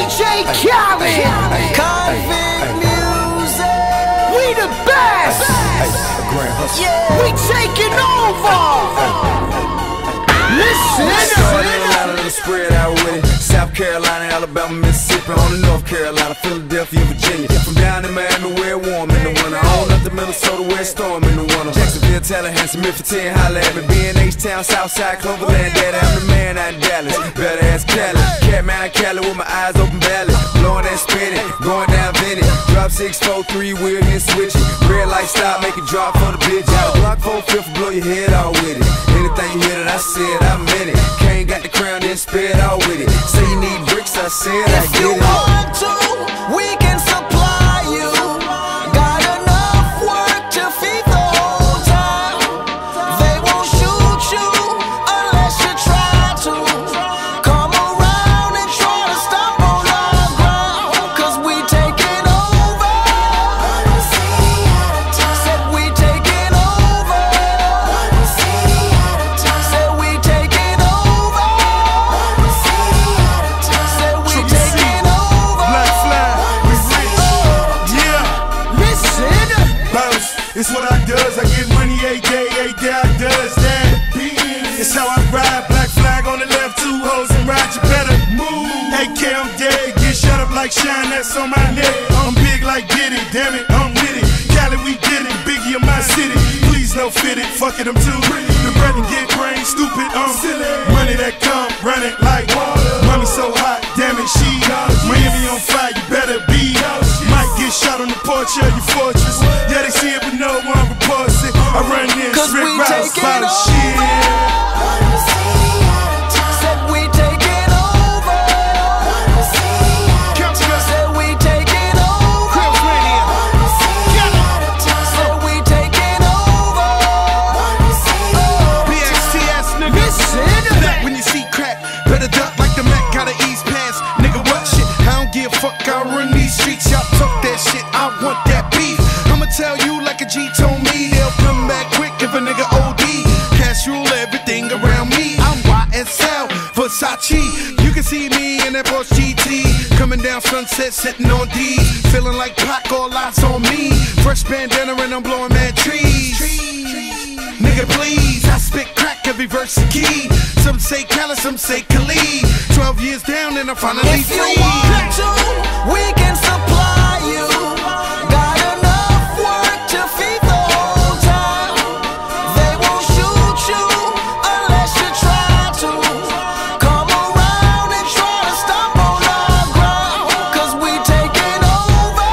DJ Khaled. Convict music. We the best. We taking over. Listen. Spread out with it. South Carolina, Alabama, Mississippi, on the North Carolina, Philadelphia, Virginia. From down in Miami where it warm in the winter, on up to Minnesota where it storm in the winter. Jacksonville, Tallahassee, Memphis, 10, holla at me. B&H Town, Southside, Cloverland, Daddy, I'm the man out in Dallas. Better ass Cali, Catman out Cali with my eyes open valley. Blowing that spinning, going down Vinny. Drop 643, wheel hit switching. Red light stop, make it drop for the bitch. Out Glock 4-5, blow your head out with it. Anything you hear that I said, I meant it. Kane got the crown, then spit out with it. Say you need bricks, I said I get it. If you want to, we can supply you. Got enough work to feed the whole town. They won't shoot you unless you try to. Come around and try to stop on our ground, cause we taking over. Said we taking over. Said we taking over. Said we taking over. Black flag, we rich. Yeah. Listen. Bounce, it's what I does. I get money every day I does that. It's how I ride. Black flag on the left, two hoes and ride. You better move. AK, I'm dead. Get shut up like Shine, that's on my neck. I'm big like Diddy, damn it, I'm with it. Cali, we did it. Biggie in my city. Please no fit it. Fuck it, I'm too pretty. The bread and get brain stupid. Silly. Money that come, run it like water. Mommy so hot, damn it, she Miami on fire. You better be. Might get shot on the porch of your fortress. Yeah, they see it, but no one reports it. I run this, Cause Rick we Rouse, taking by the over. shit. Said we taking over. Said we taking over. Said we taking over. BXTS, nigga. Listen. Black when you see crack, better duck like the Mac, got an East Pass. Nigga, what shit? I don't give a fuck, I run these streets. Y'all talk that shit, I want that beef. I'ma tell you like a G told me, they'll come back quick if a nigga OD. Cash rule everything around me. I'm YSL, Versace. You can see me in that Porsche GT, coming down Sunset, sitting on D's, feeling like Pac, all eyes on me. Fresh bandana and I'm blowing mad trees. Nigga, please, I spit crack every verse a key. Some say Khaled, some say Khalid. 12 years down and I'm finally If you free. want to, we can supply you. Got enough work to feed the whole town. They won't shoot you unless you try to. Come around and try to stop on our ground, cause we taking over.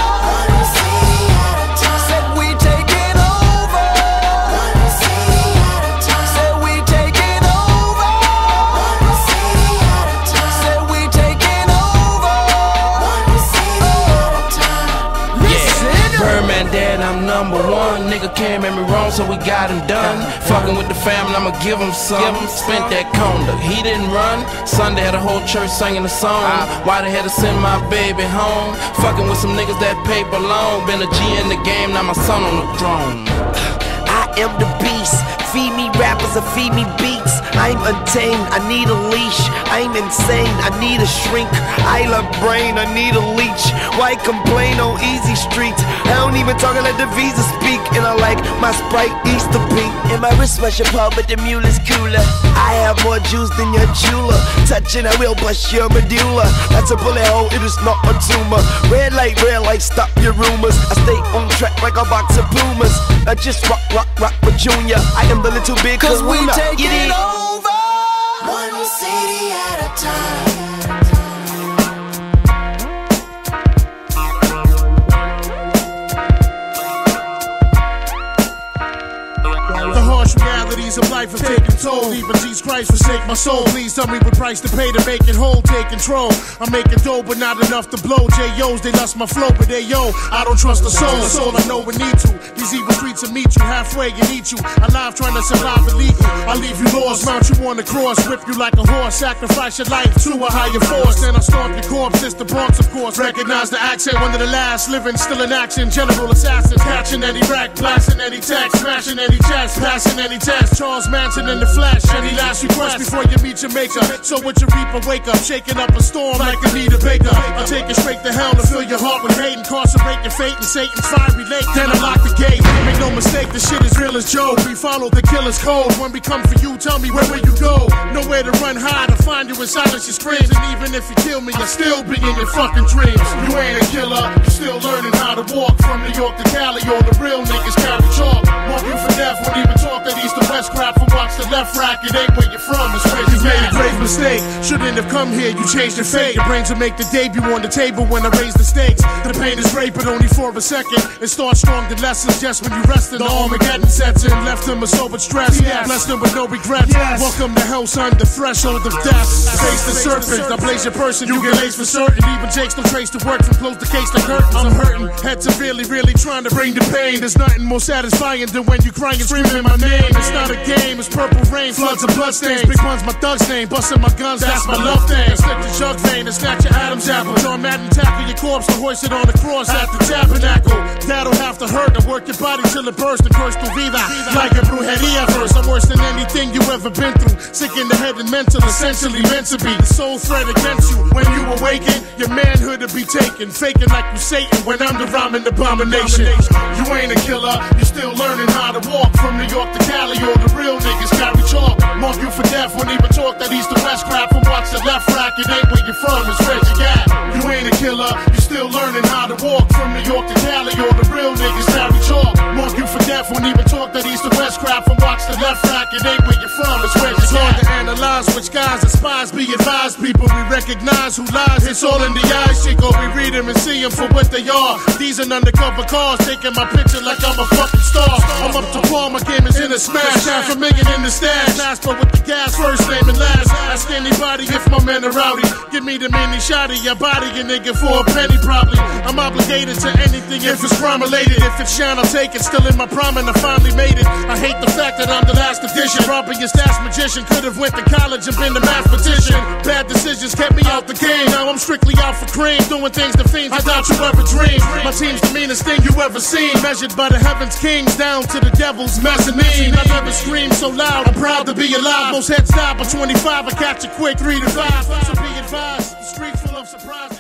Said we taking over. Said we taking over. Said we taking over. Listen. Birdman dead, I'm number one. Nigga can't make me wrong, so we got him done. Fucking with the family, I'ma give him some. Spent that conda, he didn't run. Sunday had a whole church singing a song. Why they had to send my baby home? Fucking with some niggas that paper long. Been a G in the game, now my son on the throne. I am the beast. Feed me rappers or feed me beats. I'm untamed, I need a leash. I'm insane, I need a shrink. I love brain, I need a leech. Why complain on easy streets? I don't even talk, I let the visa speak. And I like my Sprite Easter pink. And my wrist rush apart, but the mule is cooler. I have more juice than your jeweler. Touching, I will bust your medulla. That's a bullet hole, it is not a tumor. Red light, stop your rumors. I stay on track like a box of Pumas. I just rock with Junior. I am the little big Cause we Kahuna. taking over. One city at a time. The harsh realities of life have taken toll. Even Jesus Christ forsake my soul. Please tell me what price to pay to make it whole. Take control. I'm making dough, but not enough to blow. J.O.'s, they lust my flow, but they yo, I don't trust the soul. That's all I know we need to. These evil streets will meet you halfway and eat you. Alive trying to survive illegal. I leave you lost, mount you on the cross, whip you like a horse, sacrifice your life to a higher force. Then I stomp your corpse. It's the Bronx, of course. Recognize the accent, one of the last living, still in action. General assassin, catching any rack, blasting any text, smashing any chest, passing any test. That's Charles Manson in the flesh. Any last request before you meet your maker? So with your reaper, wake up, shaking up a storm like Anita Baker. I'll take you straight to hell to fill your heart with hate, incarcerate your fate in Satan's fiery lake. Then I lock the gate. Make no mistake, the shit is real as Job. We follow the killer's code. When we come for you, tell me where will you go? Nowhere to run, hide, to find you in silence your screams. And even if you kill me, I'll still be in your fucking dreams. You ain't a killer, you still learning how to walk. From New York to Cali, all the real niggas carry chalk. Mark you for death, won't even talk that east to west crap. From watch the left rack, it ain't where you're from, it's where you made a great mistake. Shouldn't have come here, you changed your fate. Your brains will make the debut on the table when I raise the stakes. The pain is great, but only for a second. It starts strong, the lessons just when you rest in the Armageddon sets in. Left them with sober stress, blessed them with no regrets. Welcome to hell, son, the threshold of death. Face the serpent, I blaze your person, you get laced for certain. Even Jake's no trace to work from close the case to curtains. I'm hurting, head severely, really trying to bring the pain. There's nothing more satisfying than when you crying and screaming my name. It's not a game, it's purple rain, floods of bloodstains. Big one's my thug's name, busting my guns, that's my love thing. Slip the jug vein and snatch your Adam's apple. John Madden tackle your corpse to hoist it on the cross at the tabernacle. That'll have to hurt to work your body till it bursts and curse tu vida like a brujeria verse. I'm worse than anything you ever been through. Sick in the head and mental, essentially meant to be. The sole threat against you when you awaken, your manhood to be taken. Faking like you Satan when I'm the rhyming abomination. You ain't a killer, you still learning how to walk. From New York to Cali, all the real niggas carry chalk. Mark you for death, won't even talk that east to west crap. From watch the left rack, it ain't where you're from, it's where you at. You ain't a killer, you still learning how to walk. From New York to Cali, all the real niggas carry chalk. Mark you for death, won't even talk that east to west crap. From watch the left rack, it ain't where you're from, it's where you at. It's hard to analyze which guys are spies. Be advised, people, we recognize who lies. It's all in the eyes, Chico, we read them and see them for what they are. These are undercover cars, taking my picture like I'm a fucking star. I'm up to par, my game is in a smash. Half a million in the stash, last but with the gas, first name and last. Ask anybody if my men are rowdy. Give me the mini shotty, I body a nigga for a penny probably. I'm obligated to anything if it's crime related. If it's shine, I'll take it. Still in my prime and I finally made it. I hate the fact that I'm the last edition. Robbing your stash magician, could've went to college and been a mathematician. Bad decisions kept me out the game. Now I'm strictly out for cream, doing things to fiends I doubt you ever dreamed. My team's the meanest thing you ever seen, measured by the heavens kings down to the devil's mezzanine. I never screamed so loud, I'm proud to be alive. Most heads die by 25, I catch you quick 3 to 5. So be advised, the streets full of surprises.